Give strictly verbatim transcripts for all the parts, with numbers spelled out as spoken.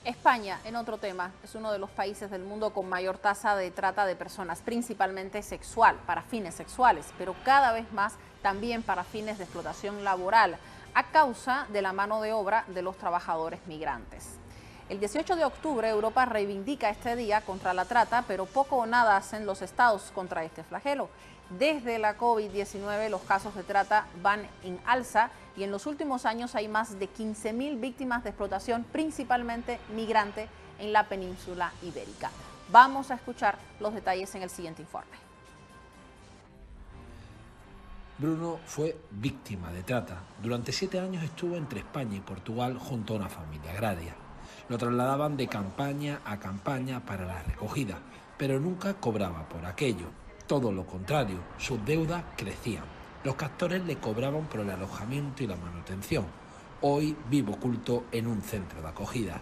España, en otro tema, es uno de los países del mundo con mayor tasa de trata de personas, principalmente sexual, para fines sexuales, pero cada vez más también para fines de explotación laboral, a causa de la mano de obra de los trabajadores migrantes. El dieciocho de octubre, Europa reivindica este día contra la trata, pero poco o nada hacen los estados contra este flagelo. Desde la COVID diecinueve, los casos de trata van en alza y en los últimos años hay más de quince mil víctimas de explotación, principalmente migrante, en la península ibérica. Vamos a escuchar los detalles en el siguiente informe. Bruno fue víctima de trata. Durante siete años estuvo entre España y Portugal junto a una familia agraria. Lo trasladaban de campaña a campaña para la recogida, pero nunca cobraba por aquello. Todo lo contrario, sus deudas crecían. Los captores le cobraban por el alojamiento y la manutención. Hoy vive oculto en un centro de acogida.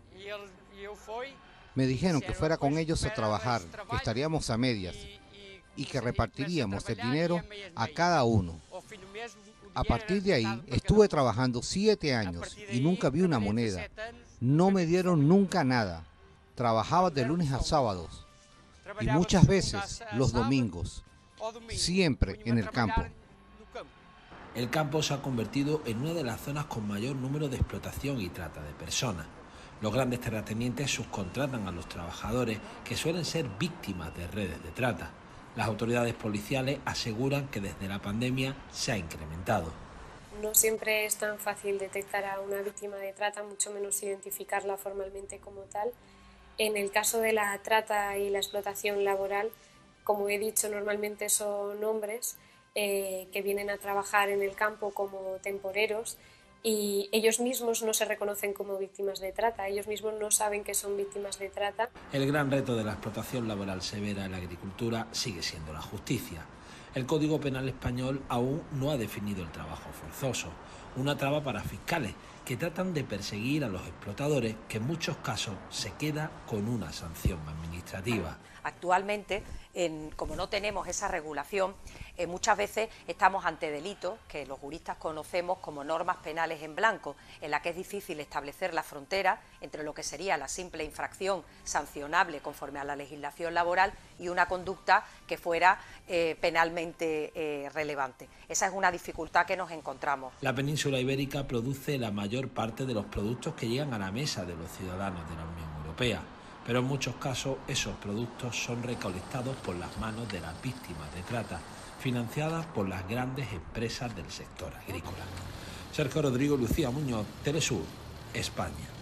Me dijeron que fuera con ellos a trabajar, que estaríamos a medias y que repartiríamos el dinero a cada uno. A partir de ahí estuve trabajando siete años y nunca vi una moneda. No me dieron nunca nada. Trabajaba de lunes a sábados y muchas veces los domingos, siempre en el campo. El campo se ha convertido en una de las zonas con mayor número de explotación y trata de personas. Los grandes terratenientes subcontratan a los trabajadores que suelen ser víctimas de redes de trata. Las autoridades policiales aseguran que desde la pandemia se ha incrementado. No siempre es tan fácil detectar a una víctima de trata, mucho menos identificarla formalmente como tal. En el caso de la trata y la explotación laboral, como he dicho, normalmente son hombres eh, que vienen a trabajar en el campo como temporeros y ellos mismos no se reconocen como víctimas de trata, ellos mismos no saben que son víctimas de trata. El gran reto de la explotación laboral severa en la agricultura sigue siendo la justicia. El Código Penal español aún no ha definido el trabajo forzoso, una traba para fiscales que tratan de perseguir a los explotadores, que en muchos casos se queda con una sanción administrativa. Actualmente, en, como no tenemos esa regulación, eh, muchas veces estamos ante delitos que los juristas conocemos como normas penales en blanco, en la que es difícil establecer la frontera entre lo que sería la simple infracción sancionable conforme a la legislación laboral y una conducta que fuera eh, penalmente eh, relevante. Esa es una dificultad que nos encontramos. La península ibérica produce la mayor parte de los productos que llegan a la mesa de los ciudadanos de la Unión Europea. Pero en muchos casos esos productos son recolectados por las manos de las víctimas de trata, financiadas por las grandes empresas del sector agrícola. Sergio Rodrigo, Lucía Muñoz, Telesur, España.